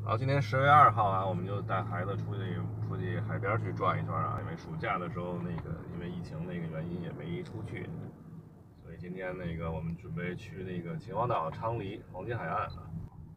好，今天10月2号啊，我们就带孩子出去海边去转一转啊。因为暑假的时候，因为疫情那个原因也没出去，所以今天我们准备去秦皇岛、昌黎、黄金海岸啊。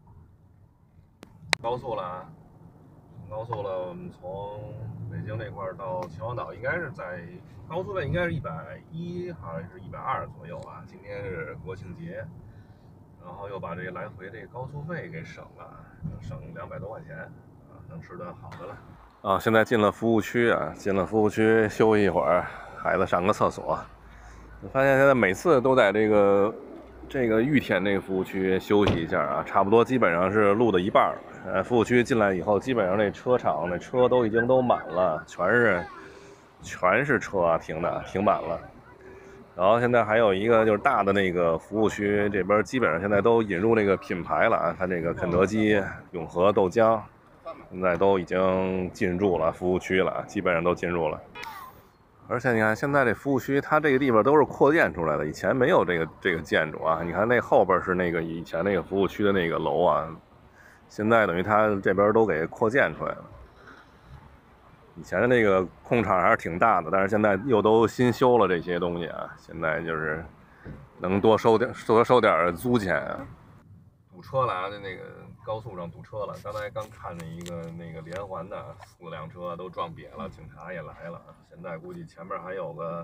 高速了啊，高速了，我们从北京那块儿到秦皇岛，应该是在高速费应该是110还是120左右啊。今天是国庆节。然后又把这个来回这个高速费给省了，省200多块钱啊，能吃顿好的了。啊，现在进了服务区啊，进了服务区休息一会儿，孩子上个厕所。我发现现在每次都在这个玉田这个服务区休息一下啊，差不多基本上是路的一半了。服务区进来以后，基本上这车场那车已经都满了，全是车啊，停满了。然后现在还有一个就是大的那个服务区，这边基本上现在都引入那个品牌了啊，它这个肯德基、永和豆浆，现在都已经进驻了服务区了，基本上都进入了。而且你看现在这服务区，它这个地方都是扩建出来的，以前没有这个建筑啊。你看那后边是那个以前那个服务区的那个楼啊，现在等于它这边都给扩建出来了。以前的那个空场还是挺大的，但是现在又都新修了这些东西啊，现在就是能多收点租钱啊。堵车了啊，那个高速上堵车了。刚才刚看见一个连环的4辆车都撞瘪了，警察也来了。现在估计前面还有个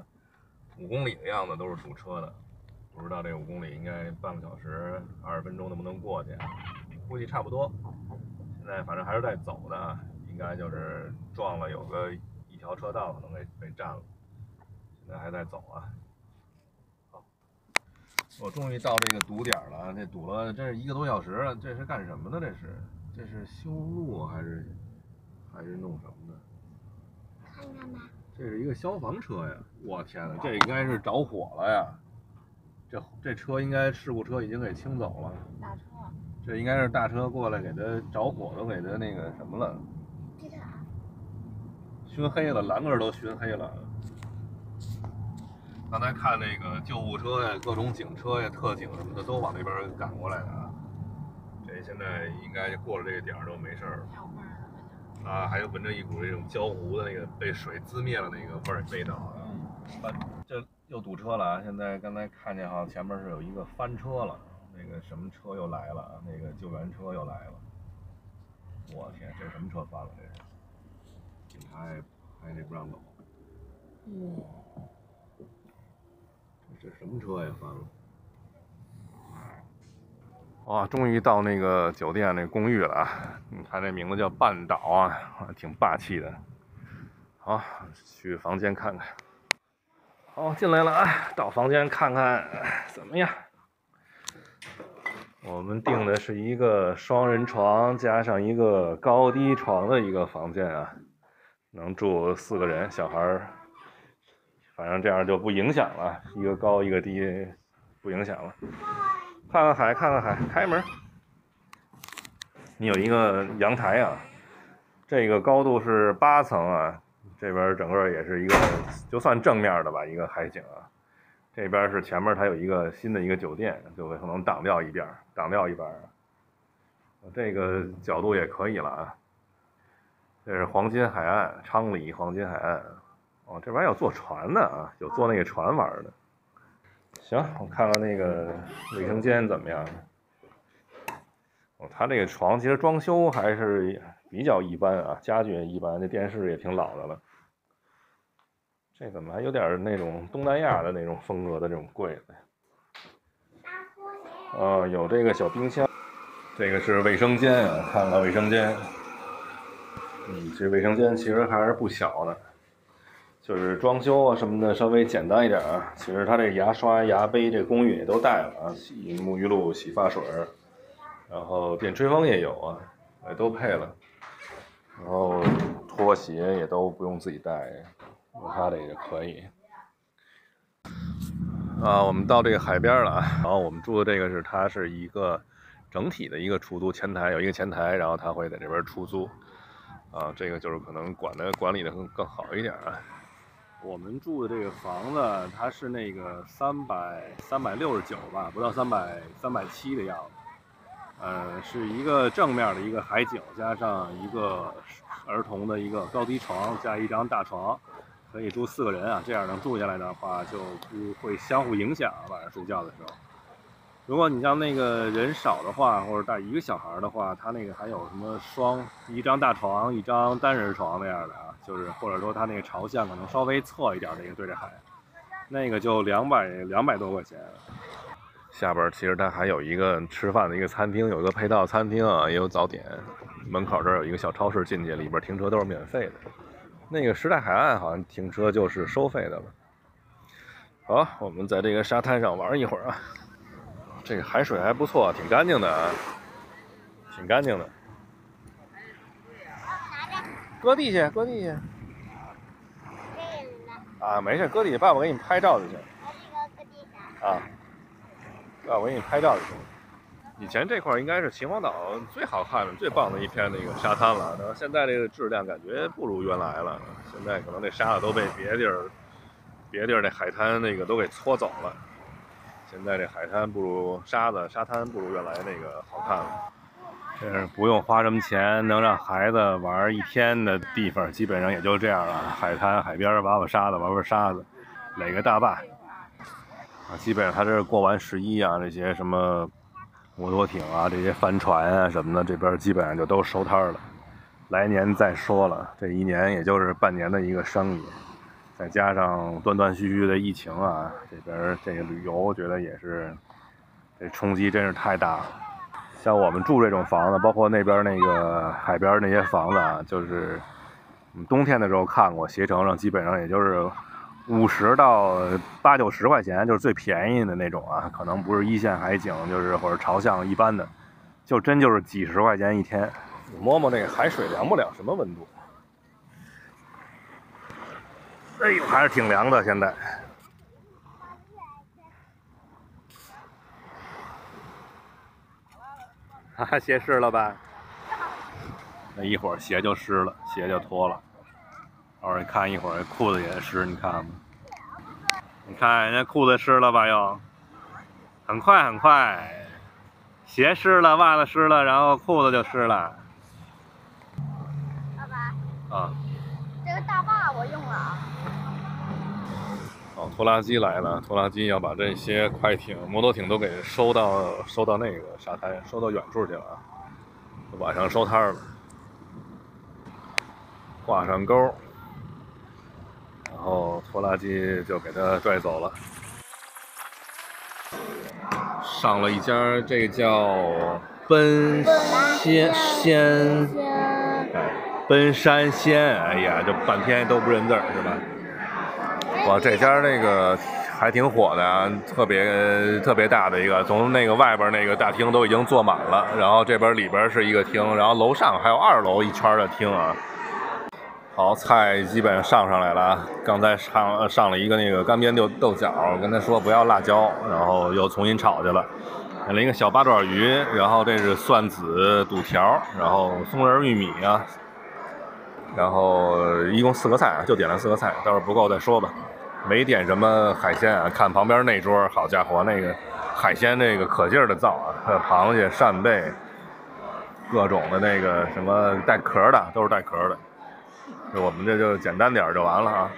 5公里的样子都是堵车的，不知道这5公里应该半个小时20分钟能不能过去，估计差不多。现在反正还是在走的。应该就是撞了有个1条车道可能被占了，现在还在走啊。好，我终于到这个堵点了，这堵了这是1个多小时了，这是干什么的？这是修路还是弄什么的？ 看看吧。 这是一个消防车呀！我天哪，这应该是着火了呀！这车应该事故车已经给清走了。 大车。 这应该是大车过来给它着火，都给它那个什么了。熏黑了，栏杆都熏黑了。刚才看那个救护车呀，各种警车呀、特警什么的都往那边赶过来的啊。这现在应该过了这个点都没事了。啊，还有闻着一股这种焦糊的那个被水滋灭了那个味道啊。这又堵车了啊！现在刚才看见前面是有一个翻车了，那个什么车又来了啊？那个救援车又来了。我天，这什么车翻了？这是？警察还得不让走。这什么车呀？翻了！哇，终于到那个酒店那公寓了啊！你看这名字叫半岛啊，挺霸气的。好，去房间看看。好，进来了啊！到房间看看怎么样？我们订的是一个双人床加上一个高低床的一个房间啊，能住4个人，小孩反正这样就不影响了，一个高一个低，不影响了。看看海，看看海，开门。你有一个阳台啊，这个高度是8层啊，这边整个也是一个就算正面的吧，一个海景啊。这边是前面它有一个新的一个酒店，就可能挡掉一边。这个角度也可以了啊。这是黄金海岸，昌黎黄金海岸。哦，这边有坐船的啊，有坐那个船玩的。行，我看看那个卫生间怎么样。他这个床其实装修还是比较一般啊，家具也一般，这电视也挺老的了。这怎么还有点那种东南亚的那种风格的这种柜子？有这个小冰箱。这个是卫生间啊，看看卫生间。这卫生间其实还是不小的，就是装修啊什么的稍微简单一点啊。其实它这牙刷、牙杯这公寓也都带了啊，洗沐浴露、洗发水，然后电吹风也有啊，也都配了。然后拖鞋也都不用自己带，用它这个可以。我们到这个海边了啊，然后我们住的这个它是一个整体的一个出租前台，有一个前台，然后他会在这边出租。这个就是可能管理的更好一点啊。我们住的这个房子，它是那个369吧，不到370的样子。 是一个正面的一个海景，加上一个儿童的一个高低床，加一张大床，可以住4个人啊。这样能住下来的话，就不会相互影响。晚上睡觉的时候，如果你像那个人少的话，或者带1个小孩的话，他那个还有什么一张大床、1张单人床那样的啊，就是或者说他那个朝向可能稍微侧一点的一个对着海，那个就200多块钱。下边其实它还有一个吃饭的一个餐厅，有一个配套餐厅啊，也有早点。门口这儿有一个小超市，进去里边停车都是免费的。那个时代海岸好像停车就是收费的了。好，我们在这个沙滩上玩一会儿啊。这个海水还不错，挺干净的啊，挺干净的。搁地去，搁地去。啊，没事，搁地，爸爸给你拍照就行。啊。我给你拍照就行。以前这块应该是秦皇岛最好看的、最棒的一片那个沙滩了，然后现在这个质量感觉不如原来了。现在可能这沙子都被别地儿那海滩那个都给搓走了。现在这海滩不如沙滩不如原来那个好看了。这是不用花什么钱，能让孩子玩1天的地方，基本上也就这样了。海滩、海边玩沙子，玩沙子，垒个大坝。基本上他这过完11啊，这些什么摩托艇啊，这些帆船啊什么的，这边基本上就都收摊了。来年再说了，这1年也就是半年的一个生意，再加上断断续续的疫情啊，这边这个旅游我觉得也是这冲击真是太大了。像我们住这种房子，包括那边那个海边那些房子啊，就是冬天的时候看过，携程上基本上也就是50到80、90块钱，就是最便宜的那种啊，可能不是1线海景，就是或者朝向一般的，就是几十块钱1天。摸摸那个海水凉不凉？什么温度？哎呦，还是挺凉的现在。哈哈，鞋湿了吧？那一会儿鞋就湿了，鞋就脱了。偶尔看一会儿裤子也湿，你看吗？你看人家裤子湿了吧？又，很快，鞋湿了，袜子湿了，然后裤子就湿了。 爸爸。 啊。 这个大坝我用了啊。 哦，拖拉机来了，拖拉机要把这些快艇、摩托艇都给收到那个沙滩，收到远处去了啊。晚上收摊了，挂上钩，然后拖拉机就给它拽走了。上了一家，这个叫奔山鲜，哎呀，这半天都不认字儿是吧？哇，这家那个还挺火的啊，特别大的一个，从那个外边那个大厅都已经坐满了，然后这边里边是一个厅，然后楼上还有2楼一圈的厅啊。好，菜基本上来了啊，刚才上了一个那个干煸豆角，跟他说不要辣椒，然后又重新炒去了。点了一个小八爪鱼，然后这是蒜子肚条，然后松仁玉米啊，然后一共4个菜啊，就点了4个菜，待会儿不够再说吧。没点什么海鲜啊，看旁边那桌，好家伙，那个海鲜那个可劲儿的造啊，还有螃蟹、扇贝，各种的那个什么带壳的，都是带壳的。我们这就简单点就完了啊。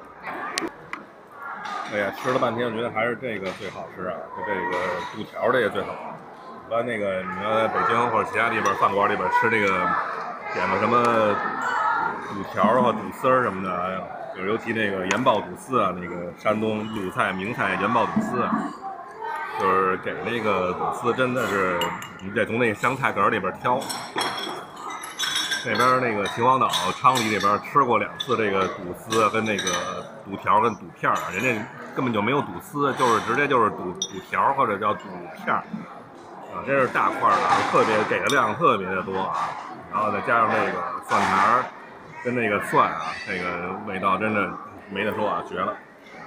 哎呀，吃了半天，我觉得还是这个最好吃啊，就这个肚条这个最好。一般那个你要在北京或者其他地方饭馆里边吃这个，点个什么肚条或肚丝什么的，哎呀，就是尤其那个盐爆肚丝啊，那个山东鲁菜名菜盐爆肚丝啊，就是给那个肚丝真的是你得从那个香菜梗里边挑。那边那个秦皇岛昌黎这边吃过2次这个肚丝跟那个肚条跟肚片啊，人家根本就没有肚丝，就是直接就是肚条或者叫肚片啊，这是大块的，给的量特别的多啊，然后再加上那个蒜苔跟那个蒜啊，这个味道真的没得说啊，绝了。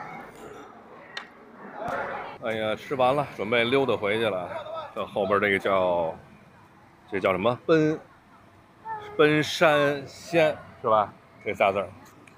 哎呀，吃完了，准备溜达回去了。这后边这叫什么？奔山鲜是吧？这仨字儿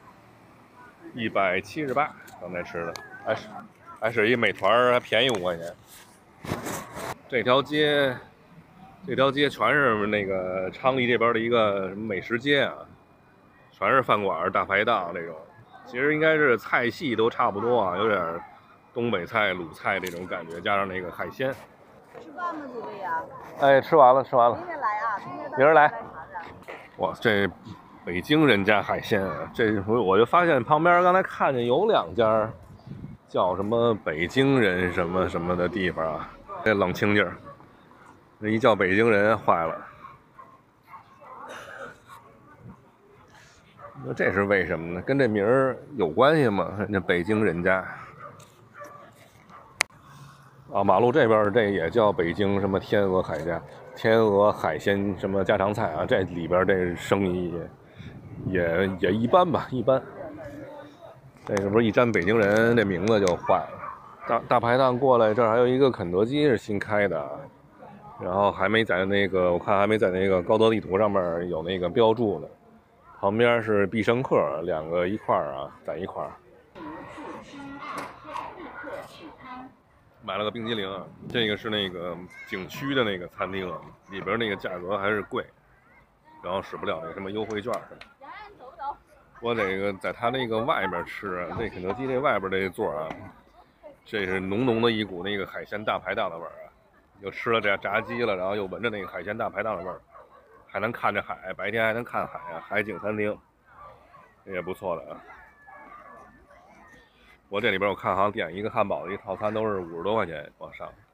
，178，刚才吃的，还是一美团，还便宜5块钱。这条街这条街全是那个昌黎这边的一个什么美食街啊，全是饭馆、大排档这种。其实应该是菜系都差不多啊，有点东北菜、鲁菜这种感觉，加上那个海鲜。 吃饭吗，几位呀？ 哎，吃完了，吃完了。 明天来啊， 明儿来。哇，这北京人家海鲜啊，这我就发现旁边刚才看见有2家叫什么北京人什么什么的地方啊，这冷清劲儿。这一叫北京人坏了。那这是为什么呢？跟这名儿有关系吗？那北京人家啊，马路这边这也叫北京什么天鹅海鲜什么家常菜啊，这里边这生意也一般吧，一般。这是不是一沾北京人这名字就坏了？大排档过来，这儿还有一个肯德基是新开的，然后还没在那个，我看还没在那个高德地图上面有那个标注呢。旁边是必胜客，2个一块儿啊，在一块儿。买了个冰激凌啊，这个是那个景区的那个餐厅，里边那个价格还是贵，然后使不了那个什么优惠券什么。我这个在他那个外边吃啊，这肯德基这外边这座啊，这是浓浓的一股那个海鲜大排档的味儿啊。又吃了这炸鸡了，然后又闻着那个海鲜大排档的味儿。还能看着海，白天还能看海啊，海景餐厅也不错的啊。我这里边我看好像点一个汉堡的一套餐都是50多块钱往上。